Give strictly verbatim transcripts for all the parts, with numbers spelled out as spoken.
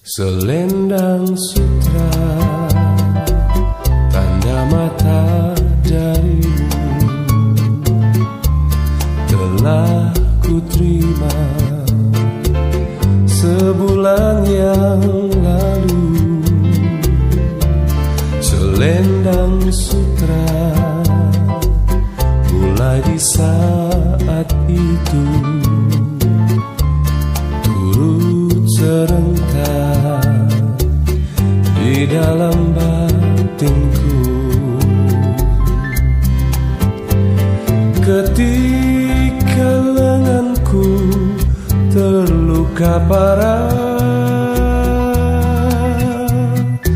Selendang sutra, tanda mata darimu, telah kuterima sebulan yang lalu. Selendang sutra mulai di saat itu turut serentak di dalam batinku. Ketika lenganku terluka parah,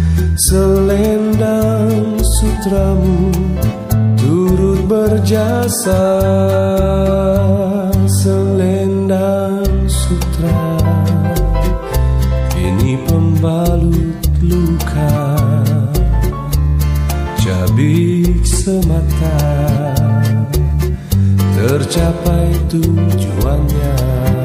selendang sutramu turut berjasa. Selendang sutra ini pembalut luka, cabik semata, tercapai tujuannya.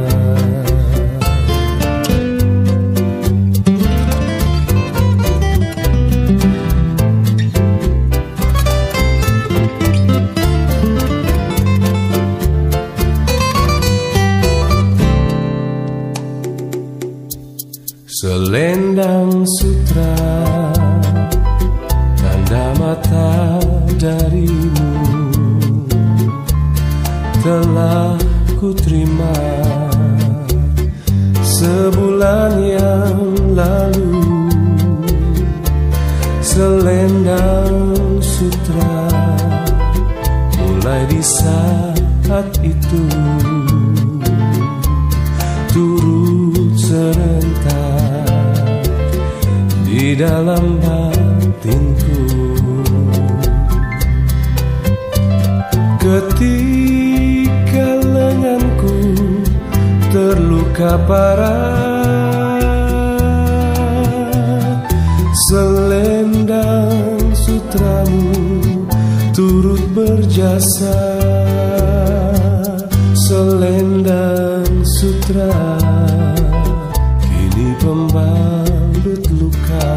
Selendang sutra, tanda mata darimu, telah kuterima sebulan yang lalu. Selendang sutra mulai di saat itu turut serentak di dalam batinku. Ketika lenganku terluka parah, selendang sutramu turut berjasa. Selendang sutra kini pembalut luka,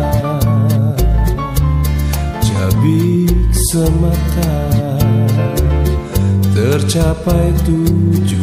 cabik semata, tercapai tujuan.